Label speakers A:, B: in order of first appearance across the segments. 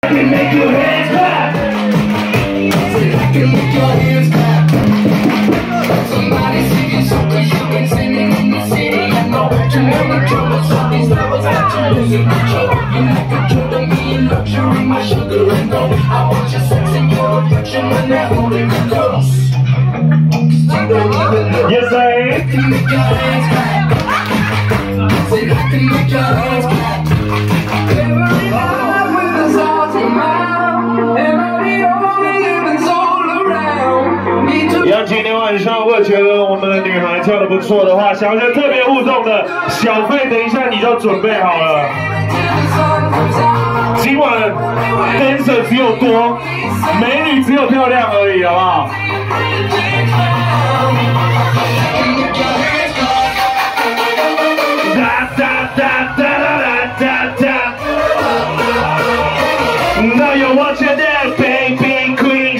A: Make your hands clap. Make your hands clap. Somebody singing something you've been singing in the city. I know you never troubles all these levels that you're losing control. You like a joke to me in luxury, my sugar and gold. I want your sex and your affection when they're holding you close. You don't even know. Yes, I can make your hands clap. Say I can make your hands clap. Every night with the songs come out, and all the only living's all around. 要今天晚上，我觉得我们的女孩跳得不错的话，想要特别互动的小费，等一下你就准备好了。今晚 dancer 只有多，美女只有漂亮而已，好不好？ Now you're watching that, baby queens.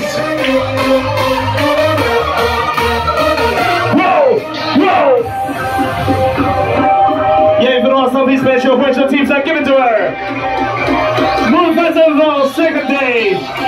A: Whoa, whoa. Yeah, if you want something special, where's your teams? I give it to her. Move fast over, second day.